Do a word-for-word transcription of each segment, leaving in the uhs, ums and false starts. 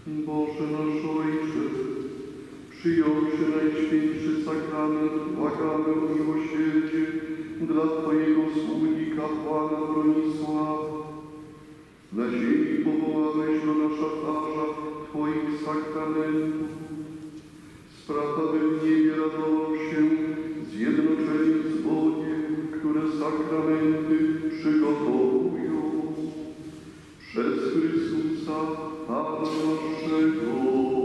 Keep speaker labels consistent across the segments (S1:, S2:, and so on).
S1: Boże nasz Ojcze, przyjąwszy Najświętszy Sakrament, błagamy o miłosierdzie dla Twojego sługi kapłana Bronisława. Na ziemi powołałeś go na szafarza Twoich sakramentów. Spraw, aby w niebie radował się zjednoczenie z Bogiem, które sakramenty przygotowują. Przez Chrystusa Pana naszego.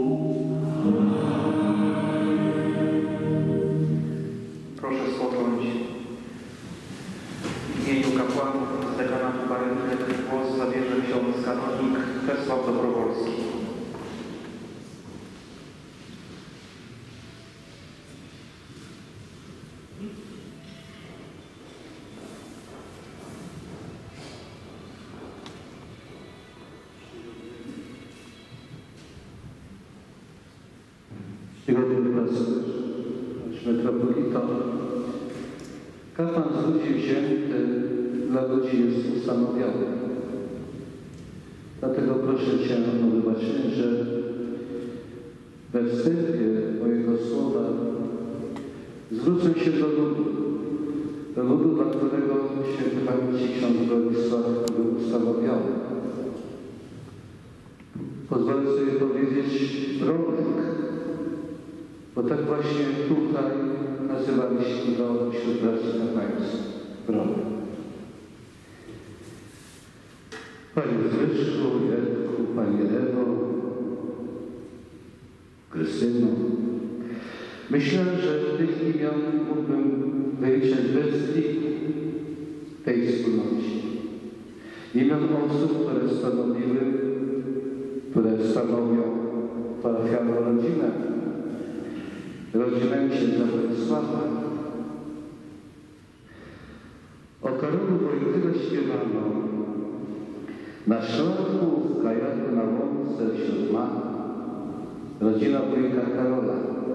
S2: Proszę spocząć. W imieniu kapłanów z dekanatu Barynek głos zabierze ksiądz kanonik Czesław Dobrowolski.
S3: Czcigodny metropolito, kapłan z ludzi wzięty dla ludzi jest ustanowiony. Dlatego proszę Cię o wybaczenie, że we wstępie mojego słowa zwrócę się do ludu, do ludu, dla którego święty pamięci ksiądz Bronisław był ustanowiony. Pozwolę sobie powiedzieć Bronek, bo tak właśnie tutaj nazywaliśmy go wśród braci na Państwa. Bronek. Panie Zbyszku, Jerku, Panie Ewo, Krystyno, myślę, że tych imion mógłbym wyliczać bez liku tej wspólnocie. Imion osób, które stanowiły, które stanowią parafialną rodzinę, rodzinę księdza Bronisława. O Karolu Wojtyle śpiewano: na szlaku, w kajaku, na łące wśród ma rodzina wujka Karola.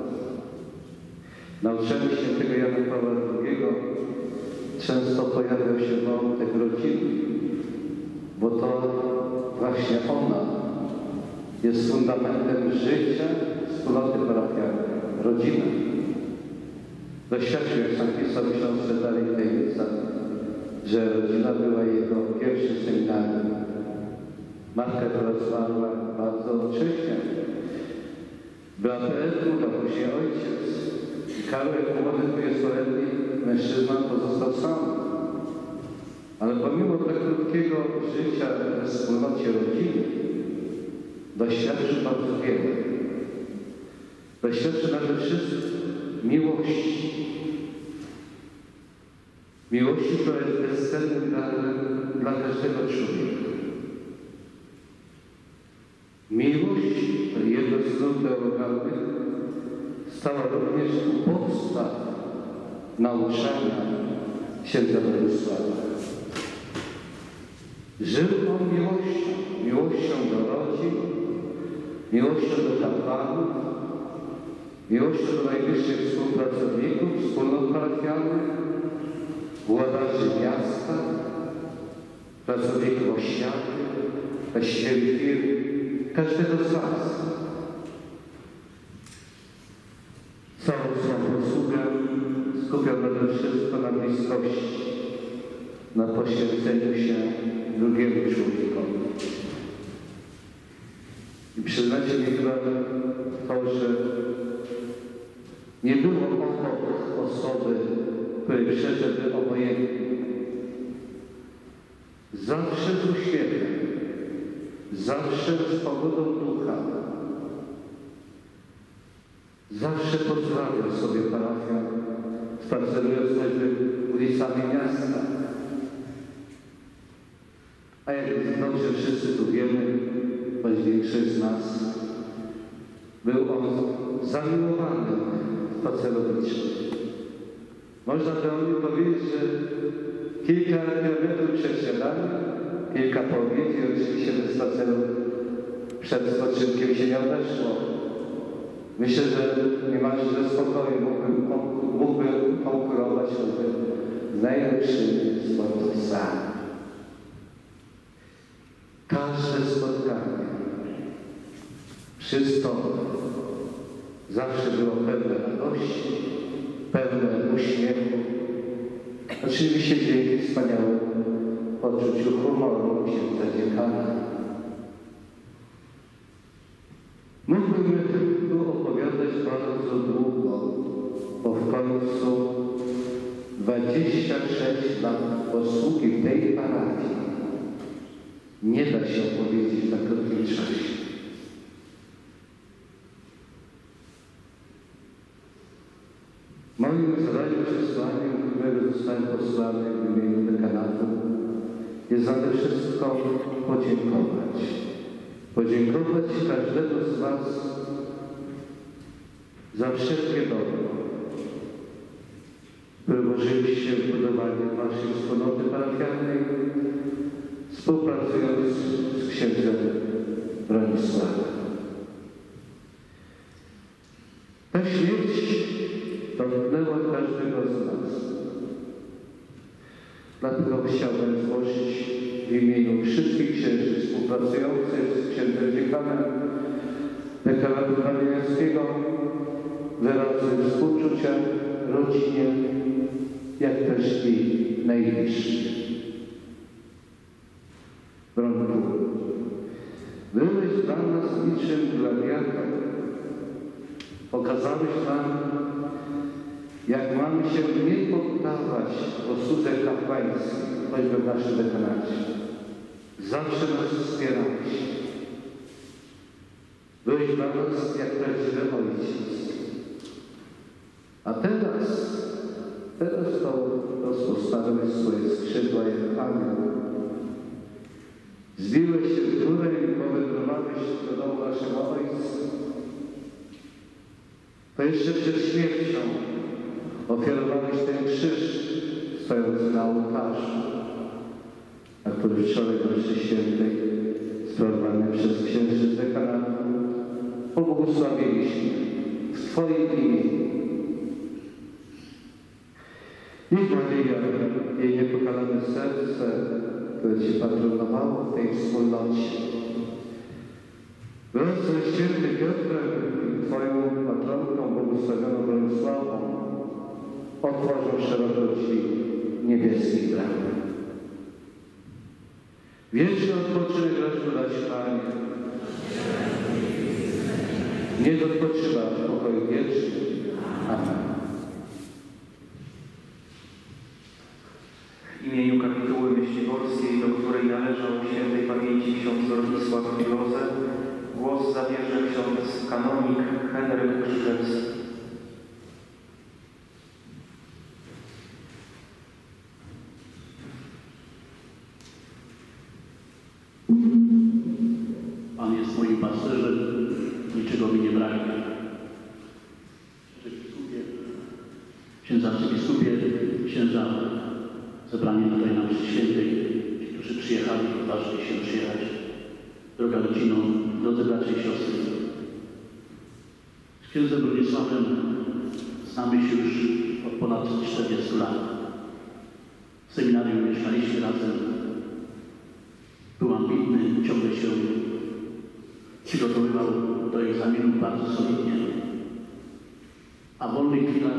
S3: Na uczeniu świętego Jana Pawła drugiego często pojawiał się wątek rodziny, bo to właśnie ona jest fundamentem życia wspólnoty parafialnej. Rodzina. Doświadczył, jak sam pisał w książce Dalej Tajemnica, że rodzina była jego pierwszym seminarium. Matka, która zmarła bardzo wcześnie, była poetą, a później ojciec. I Karol, jako młody dwudziestoletni mężczyzna, pozostał sam. Ale pomimo tak krótkiego życia we wspólnocie rodziny, doświadczył bardzo wiele. Doświadczył nade wszystko miłości. Miłości, która jest bezcenna dla, dla każdego człowieka. Miłość, to jedno z nut teologalnych, stała również u podstaw nauczania księdza Bronisława. Żył on miłością, miłością do rodzin, miłością do kapłanów, miłością do najwyższych współpracowników, wspólnot parafialnych, włodarzy miasta, pracowników oświaty, właścicieli firm, każdego z was. Całą swą posługę skupiał nade wszystko na bliskości, na poświęceniu się drugiemu człowiekowi. I przyznacie mi chyba to, że nie było obok osoby, której przeszedł obojętnie. Zawsze z uśmiechem, zawsze z pogodą ducha, zawsze pozdrawiał sobie parafian, spacerując choćby ulicami miasta. A jak dobrze wszyscy tu wiemy, choć większość z nas, był on zamiłowany spacerowiczem. Można by o nim powiedzieć, że kilka kilometrów przed śniadaniem, kilka po obiedzie, oczywiście bez spaceru przed spoczynkiem się nie odeszło. Myślę, że niemalże ze spokoju mógłbym, mógłbym konkurować z najlepszymi sportowcami. Każde spotkanie Wszystko zawsze było pełne radości, pełne uśmiechu. Oczywiście dzięki wspaniałemu poczuciu humoru księdza dziekana. Mógłbym tu opowiadać bardzo długo, bo w końcu dwadzieścia sześć lat posługi w tej parafii nie da się opowiedzieć na krótkim czasie. Moim zadaniem przesłaniem, którego zostałem posłany w imieniu dekanatu, jest nade wszystko podziękować. Podziękować każdego z Was za wszelkie dobro, które włożyliście w budowanie Waszej wspólnoty parafialnej, współpracując z księdzem Bronisławem. Ta śmierć dotknęła każdego z nas. Dlatego chciałbym złożyć w imieniu wszystkich księży współpracujących z księdzem dziekanem dekanatu mariańskiego wyrazy współczucia rodzinie, jak też i najbliższym. Bronku, byłeś dla nas niczym gladiator. Pokazałeś nam, jak mamy się nie poddawać posłudze kapłańskiej, choćby w naszym dekanacie. Zawsze nas wspierałeś. Byłeś dla nas jak prawdziwy ojciec. A teraz, teraz to rozpostawiłeś swoje skrzydła jak anioł. Zbiłeś się w górę i powędrowałeś do domu naszego Ojca. To jeszcze przed śmiercią ofiarowałeś ten krzyż stojący na ołtarzu, na który wczoraj w mszy świętej sprawowany przez księży z dekanatu pobłogosławiliśmy w Twoim imieniu. Niech Maryja, jej niepokalane serce, które Cię patronowało w tej wspólnocie, wraz ze świętym Piotrem i Twoją patronką błogosławioną Bronisławą otworzą szeroko drzwi niebieskich bram. Wieczny odpoczynek raczej dać Panie. Niech odpoczywa w pokoju wiecznym. Amen.
S2: W imieniu kapituły myśliborskiej, do której należał świętej pamięci ksiądz Bronisław Józef, głos zabierze ksiądz kanonik Henryk Krzyżewski.
S4: Pan jest moim pasterzem, niczego mi nie braknie. Księdza arcybiskupie, księża zebrani tutaj na mszy świętej, ci, którzy przyjechali, odważyli się przyjechać. Droga rodzino, drodzy bracia i siostry. Z księdzem Bronisławem znamy się już od ponad czterdziestu lat. W seminarium mieszkaliśmy razem. Był ambitny, ciągle się przygotowywał do egzaminu bardzo solidnie. A w wolnych chwilach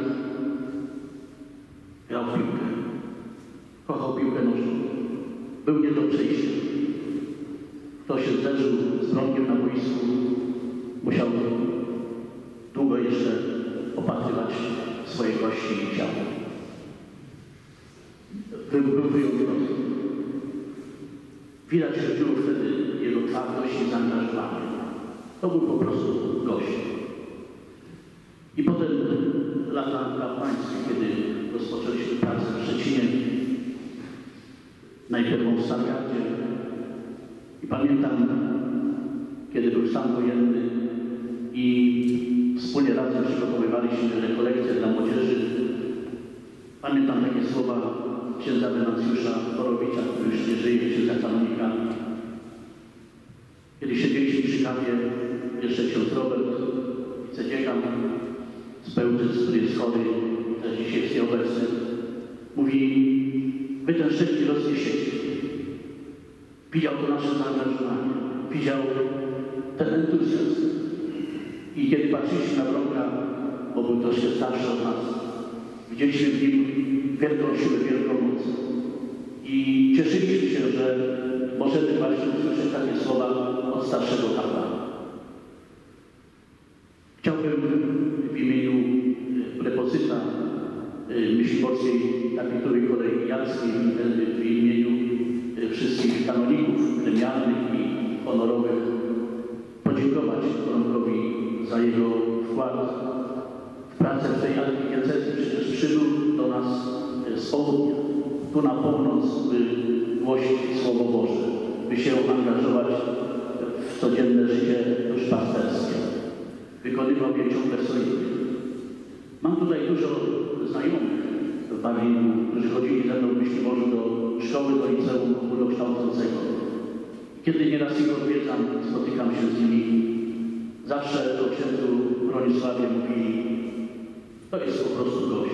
S4: grał w piłkę. Kochał piłkę nożną. Był nie do przejścia. Kto się zderzył z wrogiem na boisku, musiał długo jeszcze opatrywać swoje kości i ciało. Był, był wyjątkowy. Widać, że było wtedy jego twardość i zaangażowanie. To był po prostu gość. I potem lata kapłańskie, kiedy rozpoczęliśmy pracę w Szczecinie, najpierw w Starogardzie. I pamiętam, kiedy był stan wojenny i wspólnie razem przygotowywaliśmy rekolekcje dla młodzieży. Pamiętam takie słowa księdza Wenancjusza Borowicza, który już nie żyje, księdza kanonika. Kiedy siedzieliśmy przy kawie, jeszcze ksiądz Robert, wicedziekan z Pełczyc, który jest chory, też dzisiaj jest nieobecny, mówi: wy ten szczęście rozniesiecie. Widział to nasze zaangażowanie, widział ten entuzjazm, I kiedy patrzyliśmy na Bronka, bo był troszkę starszy od nas, widzieliśmy w nim wielką siłę, wielką moc. I cieszyliśmy się, że możemy właśnie usłyszeć takie słowa od starszego kapłana. Chciałbym w imieniu prepozyta Myśliborskiej Kapituły Kolegialskiej, w imieniu wszystkich kanoników gremialnych i honorowych podziękować Bronkowi za jego wkład w pracę w tej archidiecezji. Przecież przybył do nas z południa, tu na północ, by głosić Słowo Boże, by się angażować w codzienne życie duszpasterskie. Wykonywał je ciągle solidnie. Mam tutaj dużo znajomych w Barlinku, którzy chodzili ze mną w Myśliborzu do szkoły, do liceum ogólnokształcącego. Kiedy nieraz ich odwiedzam, spotykam się z nimi, zawsze o księdzu Bronisławie mówili: to jest po prostu gość.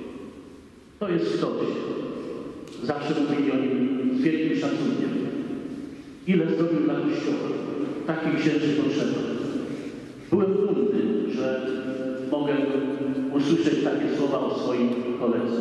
S4: To jest ktoś. Zawsze mówili o nim z wielkim szacunkiem. Ile zrobił dla Kościoła? Takich księży potrzeba. Byłem dumny, że mogę usłyszeć takie słowa o swoim koledze.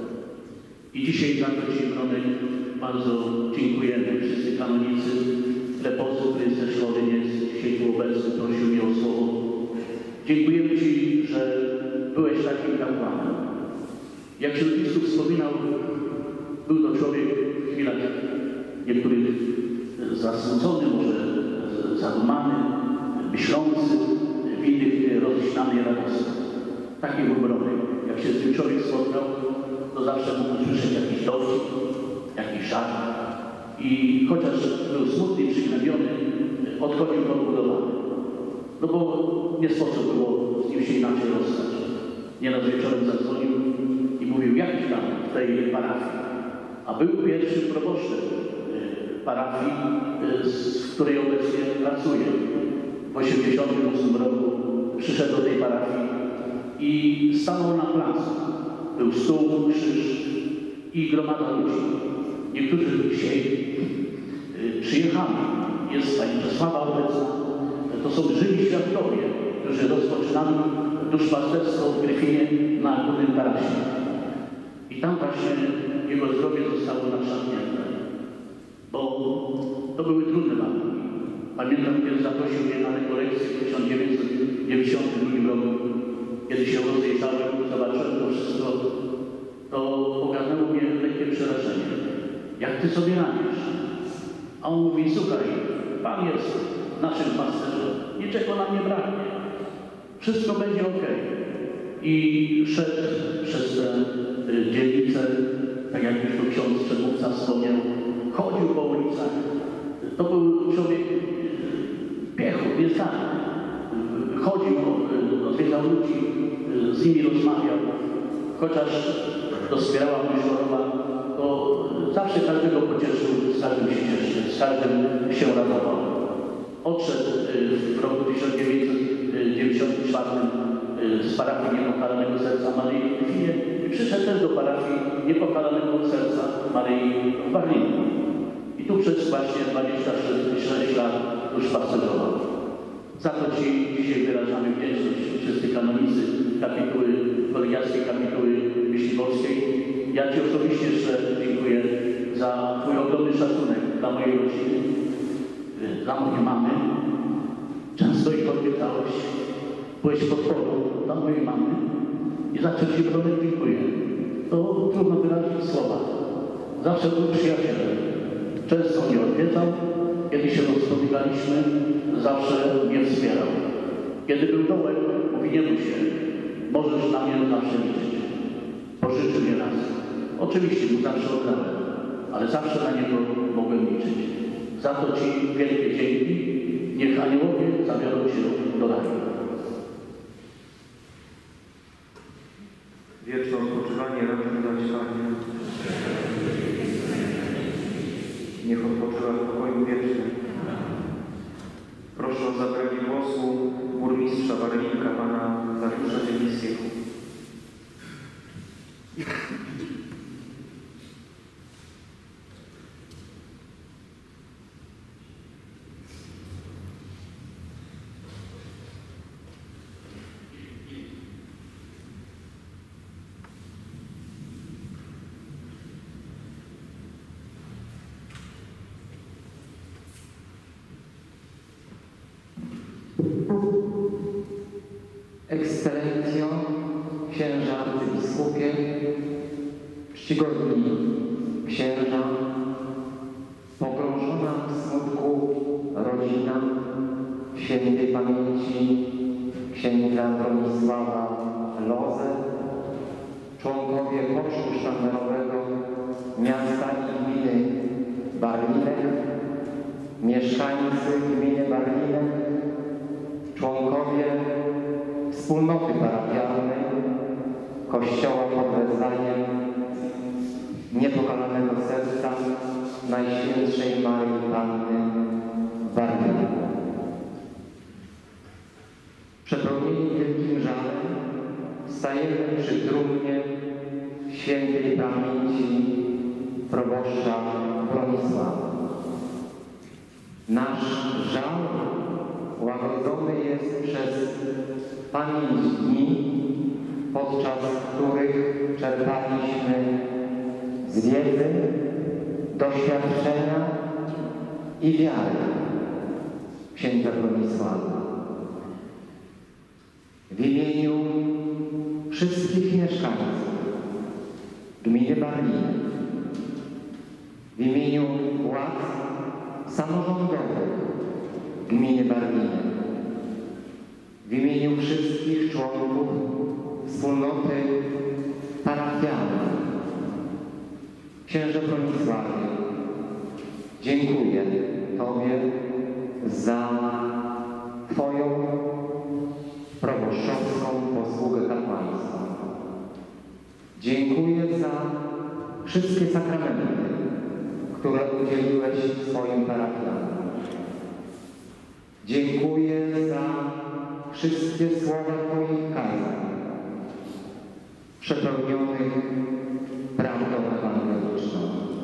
S4: I dzisiaj za to Ci, Bronek, bardzo dziękujemy. Wszyscy kanonicy, Lepozu, który jest ze szkoły, nie jest dzisiaj tu obecny, prosił mnie o słowo. Dziękujemy Ci, że byłeś takim kapłanem. Jak się biskup wspominał, był to człowiek w chwilach niektórych zasmucony, może zadumany, myślący, w innych roześlany i radosny. Taki był Bronek. Jak się z tym człowiek spotkał, to zawsze mógł usłyszeć jakiś dowcip, jakiś żart. I chociaż był smutny i przygnębiony, odchodził podbudowany. No bo nie sposób było z nim się inaczej rozstać. Nieraz wieczorem zadzwonił i mówił: jak tam w tej parafii? A był pierwszym proboszczem parafii, w której obecnie pracuje. W osiemdziesiątym ósmym roku przyszedł do tej parafii i stanął na placu. Był stół, krzyż i gromada ludzi. Niektórzy dzisiaj przyjechali. Jest pani Czesława obecna. To są żywi świadkowie, którzy rozpoczynali duszpasterstwo w Gryfinie na Górnym Tarasie. I tam właśnie jego zdrowie zostało naszarpnięte. Bo to były trudne warunki. Pamiętam, kiedy zaprosił mnie na rekolekcję w tysiąc dziewięćset dziewięćdziesiątym drugim roku. Kiedy się rozejrzałem, zobaczyłem to wszystko, to ogarnęło mnie lekkie przerażenie. Jak ty sobie radzisz? A on mówi: słuchaj, Pan jest naszym pasterzem, niczego nam nie braknie. Wszystko będzie ok. I szedł przez te dzielnice, tak jak już tu ksiądz przedmówca wspomniał, chodził po ulicach. To był człowiek piechu, nieznany. Chodził, odwiedzał ludzi, z nimi rozmawiał. Chociaż doskwierała mu choroba, to zawsze każdego pocieszył, z każdym się cieszył, z każdym się radował. Odszedł w roku tysiąc dziewięćset dziewięćdziesiątym czwartym z parafii Niepokalanego Serca Maryi w Gryfinie i przyszedł też do parafii Niepokalanego Serca Maryi w Barlinku. I tu przez właśnie dwadzieścia sześć lat już pasterzował. Za to Ci dzisiaj wyrażamy wdzięczność, wszyscy kanonicy kapituły, kolegialskiej kapituły myśliborskiej. Ja Ci osobiście jeszcze dziękuję za Twój ogromny szacunek dla mojej rodziny, dla mojej mamy. Często ich odwiedzałeś, byłeś podporą dla mojej mamy i za co Ci, Bronek, dziękuję. To trudno wyrazić słowa. Zawsze był przyjacielem. Często mnie odwiedzał, kiedy się rozpotykaliśmy, zawsze mnie wspierał. Kiedy był dołem, mówi: nie bój się, możesz na mnie zawsze liczyć. Pożyczył mnie raz. Oczywiście mu zawsze oddałem, ale zawsze na niego mogłem liczyć. Za to Ci wielkie dzięki. Niech aniołowie zabiorą Cię do raju.
S2: Wieczne odpoczywanie racz mi dać, Panie. Niech odpoczywa w pokoju wiecznym. Proszę o zabranie głosu burmistrza Barlinka, pana Dariusza Zielińskiego. czcigodni księża, pogrążona w smutku rodzina świętej pamięci księdza Bronisława Lozę, członkowie Pocztu Sztandarowego miasta i gminy Barlinek, mieszkańcy gminy Barlinek, członkowie wspólnoty parafialnej Kościoła pod wezwaniem Niepokalanego Serca Najświętszej Maryi Panny w Barlinku. Przepełnieni wielkim żalem stajemy przy trumnie świętej pamięci proboszcza Bronisława. Nasz żal łagodzony jest przez pamięć dni, podczas których czerpaliśmy z wiedzy, doświadczenia i wiary księdza Bronisława. W imieniu wszystkich mieszkańców gminy Barlinek, w imieniu władz samorządowych gminy Barlinek, w imieniu wszystkich członków wspólnoty parafialnej, księże Bronisławie, dziękuję Tobie za Twoją proboszczowską posługę kapłaństwa. Dziękuję za wszystkie sakramenty, które udzieliłeś swoim parafianom. Dziękuję za wszystkie słowa Twoich kazań, przepełnionych prawdą ewangeliczną.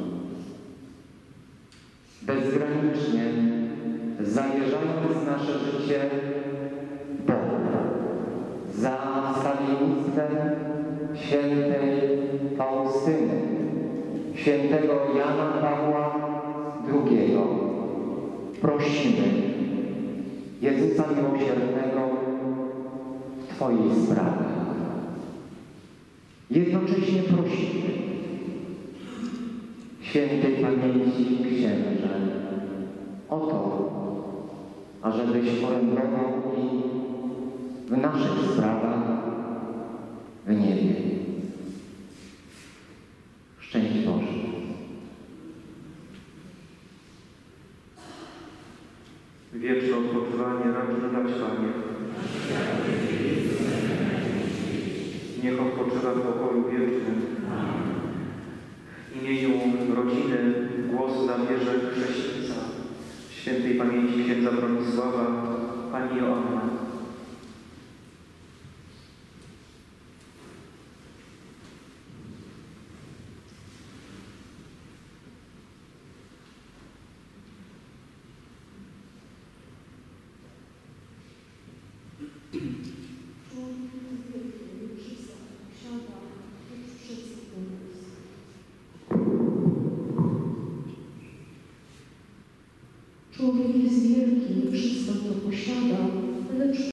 S2: Bezgranicznie zawierzając nasze życie Bogu, za stawiennictwem świętej Faustyny, świętego Jana Pawła drugiego, prosimy Jezusa Miłosiernego w Twojej sprawie. Jednocześnie prosimy świętej pamięci księże o to, ażebyś orędował i w naszych sprawach w niebie. Szczęść Boże.
S5: Wieczne odpoczywanie racz dać, Panie. Niech odpoczywa w pokoju wiecznym. W imieniu rodziny głos zabierze chrzestnica świętej pamięci księdza Bronisława, pani Joanna.
S6: Człowiek jest wielki, wszystko to posiada, lecz